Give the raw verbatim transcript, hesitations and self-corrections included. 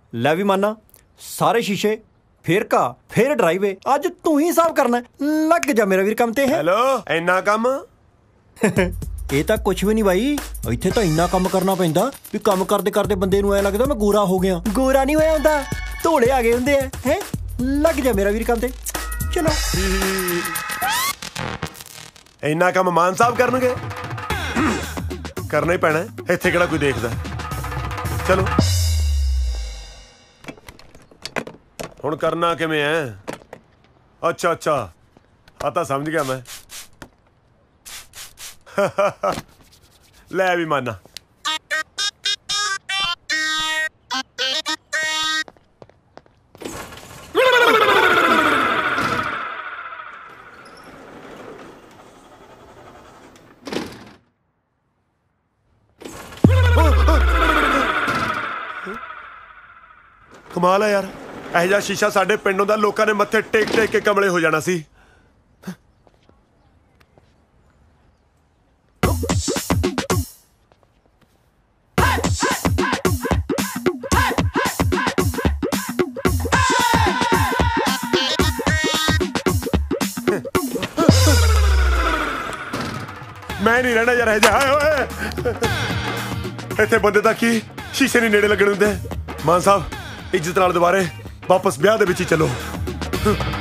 ਲੈ ਵੀ माना सारे शीशे फिर का फिर ड्राइवे अज तू ही साफ करना लग जा मेरा वीर काम ते है। हेलो इन्ना काम ये तो कुछ भी नहीं भाई इत्थे तो इन्ना काम करना पैंदा भी काम करते करते बंदे नूं ऐ लगदा मैं गोरा हो गया। गोरा नहीं होया हुंदा धोले आ गए हुंदे हैं। लग जा मेरा वीर काम ते चलो। इन्ना काम मान साहब करनगे करना ही पैना इत्थे किहड़ा कोई देखदा। चलो हुण करना किवें है। अच्छा अच्छा आ तां समझ गया मैं। ले भी माना कमाल है यार ਇਹੋ ਜਿਹਾ ਸ਼ੀਸ਼ਾ ਸਾਡੇ ਪਿੰਡੋਂ ਦਾ ਲੋਕਾਂ ਨੇ ਮੱਥੇ ਟੇਕ ਟੇਕ ਕੇ ਕਮਲੇ ਹੋ ਜਾਣਾ ਸੀ। ਮੈਂ ਨਹੀਂ ਰਹਿਣਾ ਯਾਰ ਇਹ ਜਿਹਾ। ਓਏ ਇੱਥੇ ਬੰਦੇ ਦਾ ਕੀ ਸ਼ੀਸ਼ੇ ਨਹੀਂ ਨੇੜੇ ਲੱਗਣ ਦਿੰਦੇ। ਮਾਨ ਸਾਹਿਬ ਇੱਜ਼ਤ ਨਾਲ ਦੁਬਾਰੇ वापस ब्याह दे विच ही चलो।